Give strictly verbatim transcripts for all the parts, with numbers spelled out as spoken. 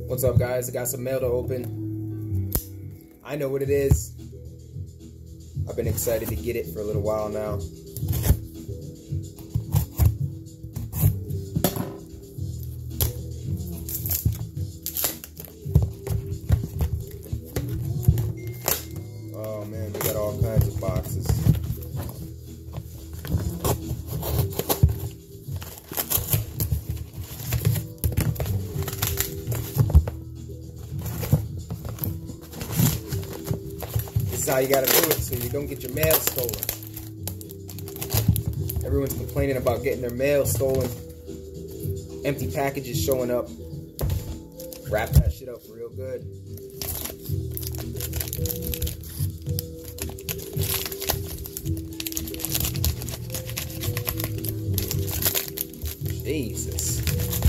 What's up, guys? I got some mail to open. I know what it is. I've been excited to get it for a little while now. Oh man, we got all kinds of boxes. This is how you gotta do it so you don't get your mail stolen. Everyone's complaining about getting their mail stolen. Empty packages showing up. Wrap that shit up real good. Jesus.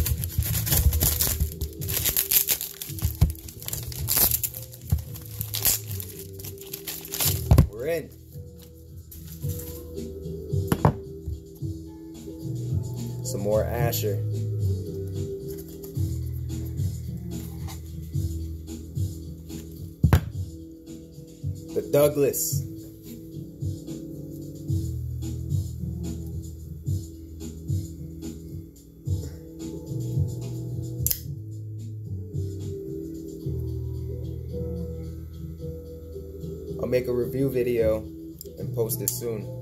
We're in. Some more Asher. The Douglas. I'll make a review video and post it soon.